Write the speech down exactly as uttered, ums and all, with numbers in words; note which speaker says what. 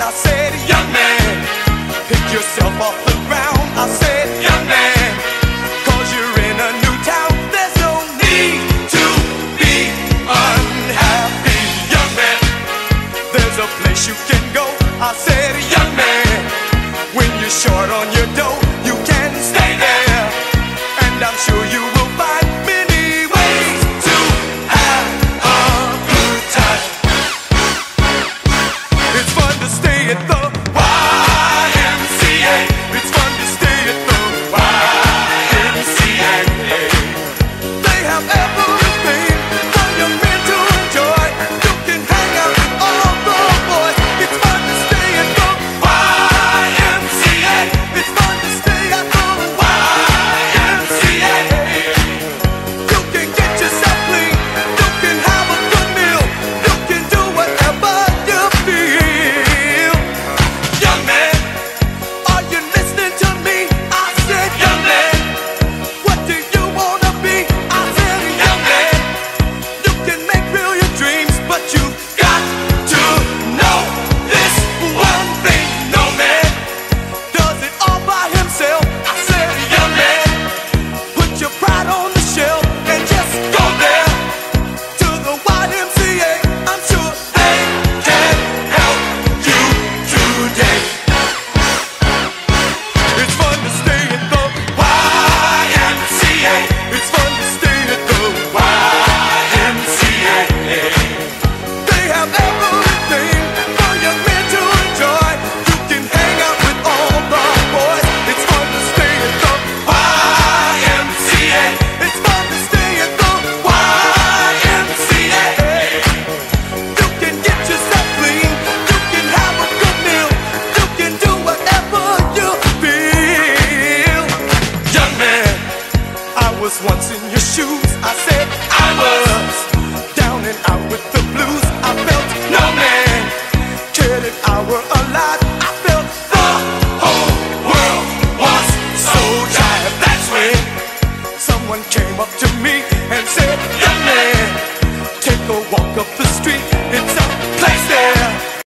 Speaker 1: I said, young man, pick yourself off the ground. I said, young man, cause you're in a new town. There's no need to be unhappy, young man. There's a place you can go. I said, young man, when you're short on your dough, you can stay there, and I'm sure you will find many ways to have a good time. It's fun to stay at the Y M C A. It's fun to stay at the Y M C A. They have everything for young men to enjoy. You can hang out with all the boys. It's fun to stay at the Y M C A. It's fun to stay at the Y M C A. You can get yourself clean. You can have a good meal. You can do whatever you feel. Young man, are you listening to me? I said, young man, what do you wanna be? I said, young man, you can make real your dreams, but you got to know this one thing. No man does it all by himself. I said, young man, put your pride on the shelf and just go there to the Y M C A. I'm sure they can help you today. It's fun to stay at the Y M C A. It's fun to stay at the Y M C A. They have everything for young men to enjoy. You can hang out with all the boys. It's fun to stay at the Y M C A. It's fun to stay at the Y M C A. You can get yourself clean. You can have a good meal. You can do whatever you feel. Young man, I was once in your shoes. I said I was down and out with the